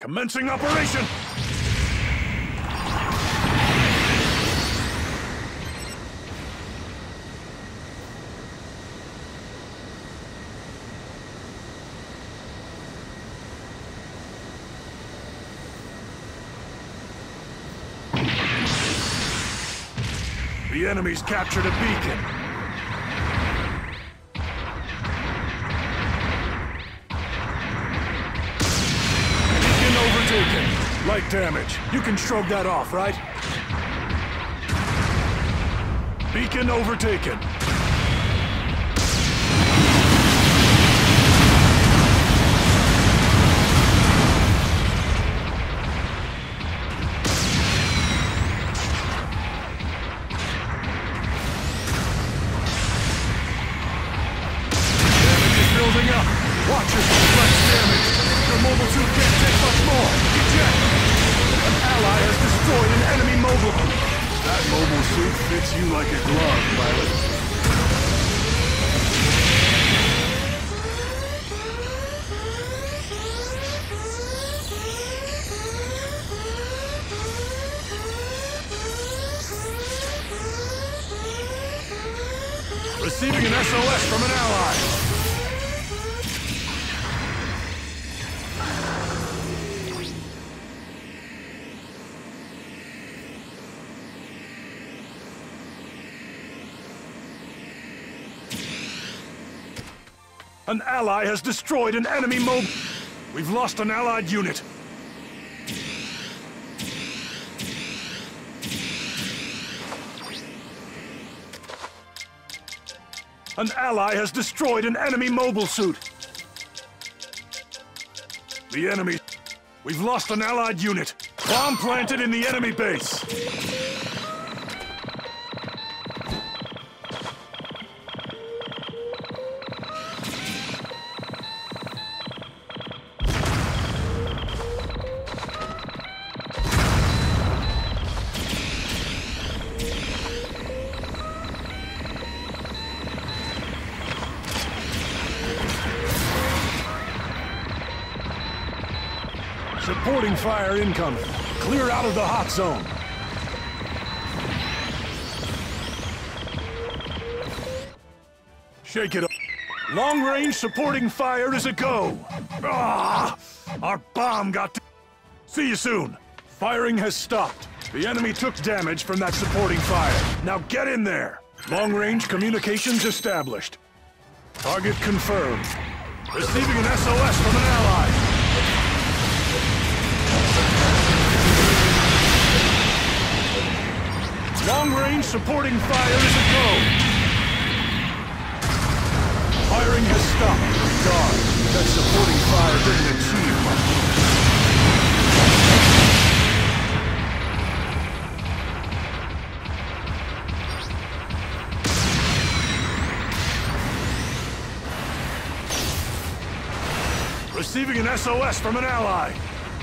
Commencing operation! The enemy's captured a beacon. Beacon overtaken. Light damage. You can shrug that off, right? Beacon overtaken. Watch your flex damage. Your mobile suit can't take much more. Eject. An ally has destroyed an enemy mobile. That mobile suit fits you like a glove, pilot. Receiving an SOS from an ally. An ally has destroyed an enemy mobile. We've lost an allied unit. An ally has destroyed an enemy mobile suit. The enemy... We've lost an allied unit. Bomb planted in the enemy base. Supporting fire incoming. Clear out of the hot zone. Shake it up. Long-range supporting fire is a go. Ah! Our bomb got... See you soon. Firing has stopped. The enemy took damage from that supporting fire. Now get in there. Long-range communications established. Target confirmed. Receiving an SOS from an ally. Long-range supporting fire is a go. Firing has stopped. God, that supporting fire didn't achieve much. Receiving an SOS from an ally.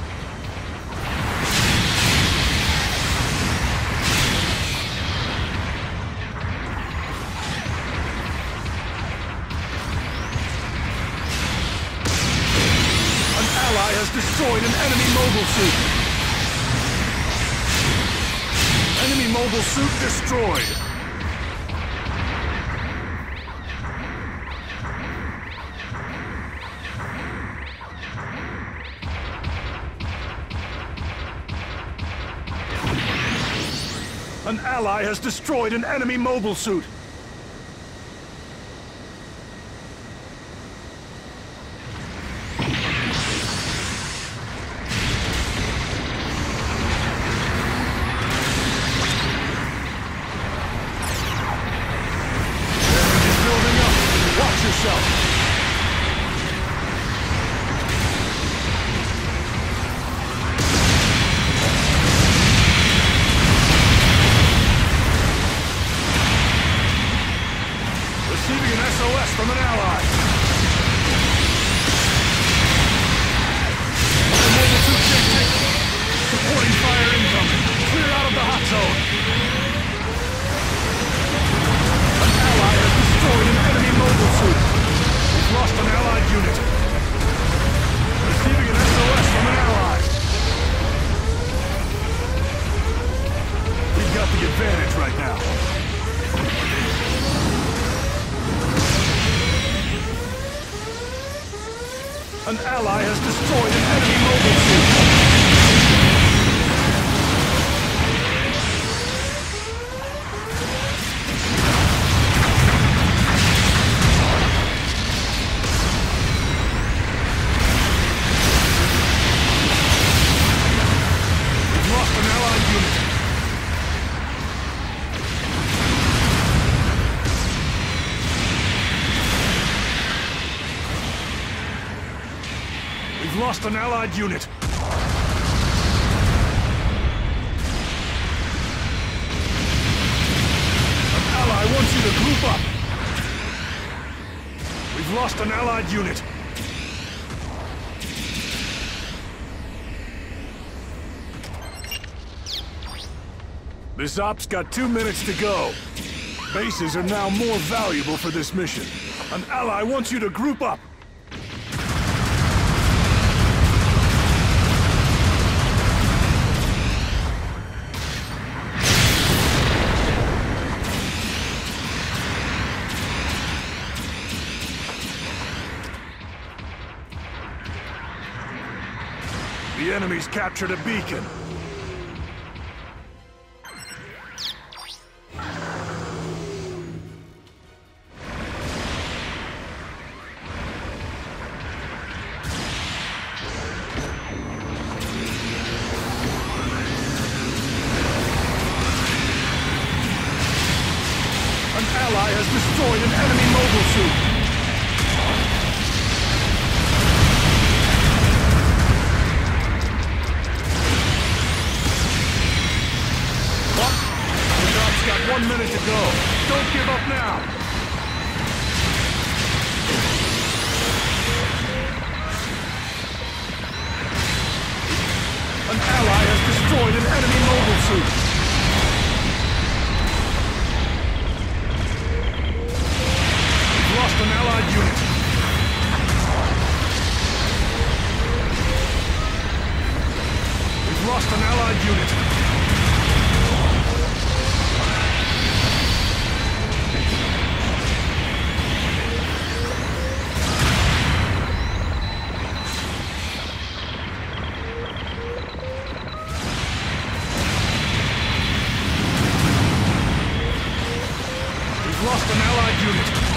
Has destroyed an enemy mobile suit. Enemy mobile suit destroyed. An ally has destroyed an enemy mobile suit. An ally has destroyed an enemy mobile suit. We've lost an allied unit. We've lost an allied unit. An ally wants you to group up. We've lost an allied unit. This op's got 2 minutes to go. Bases are now more valuable for this mission. An ally wants you to group up. The enemy's captured a beacon. An ally has destroyed an enemy mobile suit. Got 1 minute to go. Don't give up now. An ally has destroyed an enemy mobile suit. We've lost an allied unit. We've lost an allied unit. Lost an allied unit.